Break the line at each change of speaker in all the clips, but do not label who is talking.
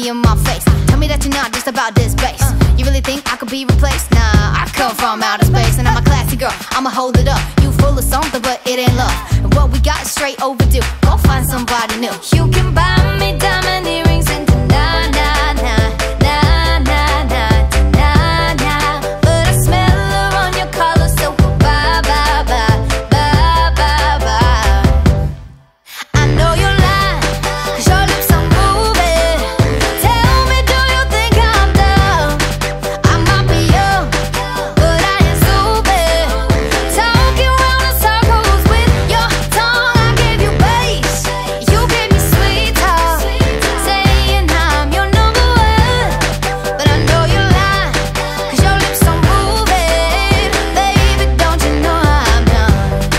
in my face. Tell me that you're not just about this bass. You really think I could be replaced? Nah, I come from outer space, and I'm a classy girl, I'ma hold it up. You full of something, but it ain't love. And what we got is straight overdue. Go find somebody new. You can buy me diamond earrings and nah, nah, nah, nah, nah, nah, nah, nah. But I smell her on your collar, so bye, bye, bye, bye, bye, bye. I know you're lying, 'cause your lips are moving. Tell me, do you think I'm dumb? I might be young, but I ain't stupid. Talking round in circles with your tongue. I gave you bass, you gave me sweet talk, saying I'm your number one. But I know you're lying, 'cause your lips are moving. Baby, don't you know I'm done?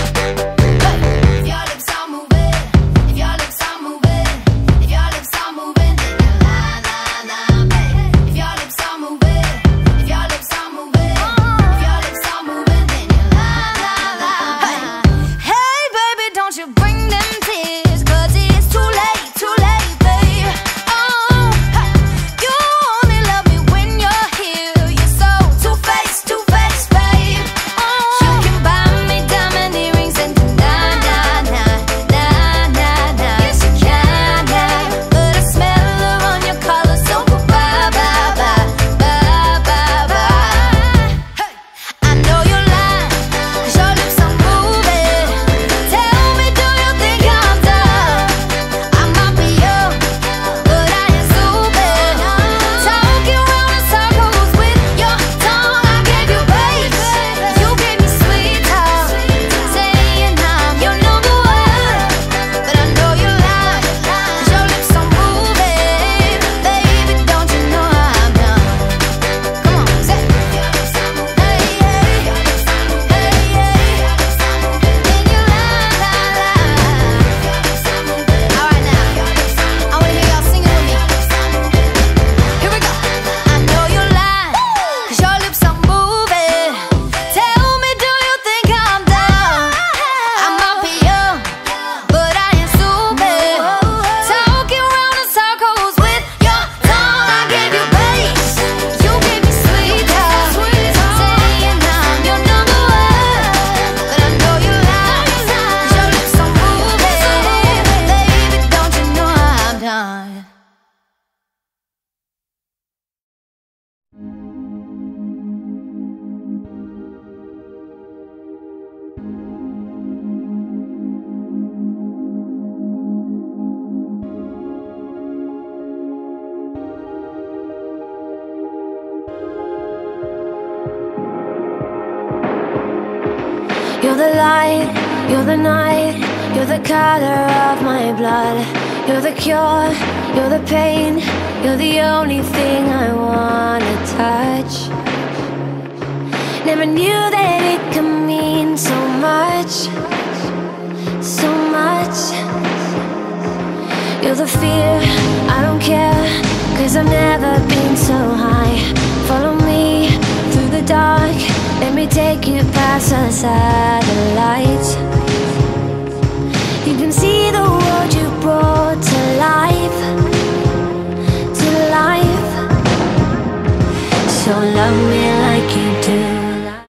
If your lips are moving, if your lips are moving, if your lips are moving, then you lie, lie, lie, baby. If your lips are moving, if your lips are moving, if your lips are moving, then you lie, lie, lie. Hey, baby, don't you bring them tears, 'cause it's too late, babe. Oh, you only love me when you're here. You're so two-faced, babe. You can buy me diamond earrings and nah, nah, nah, nah, nah, nah. Yes, you can, but I smell her on your collar, so bye, bye, bye, bye, bye, bye. I know you're lying, 'cause your lips are moving. Tell me, do you think I'm dumb? I might be young, but I ain't stupid. Talking round in circles with your tongue. I gave you bass, you gave me sweet talk, saying I'm your number one. But I know you're lying, 'cause your lips are moving. Baby, don't you know I'm done? Come on, say hey, hey, hey, hey. Then you lie, lie, lie. All right now, I wanna hear y'all singing with me. Here we go. I know you're lying, 'cause your lips are moving. Tell me, do you think I'm dumb? I might be young, but I ain't stupid. Talking round in circles with your tongue. I gave you bass, you gave me sweet talk, saying I'm your number one. But I know you're lying, 'cause your lips are moving. Baby, don't you know I'm done?
You're the light, you're the night, you're the color of my blood. You're the cure, you're the pain, you're the only thing I wanna touch. Never knew that it could mean so much, so much. You're the fear, I don't care, 'cause I've never been so high. Follow me through the dark, let me take you past the satellites. You can see the world you brought to life, to life. So love me like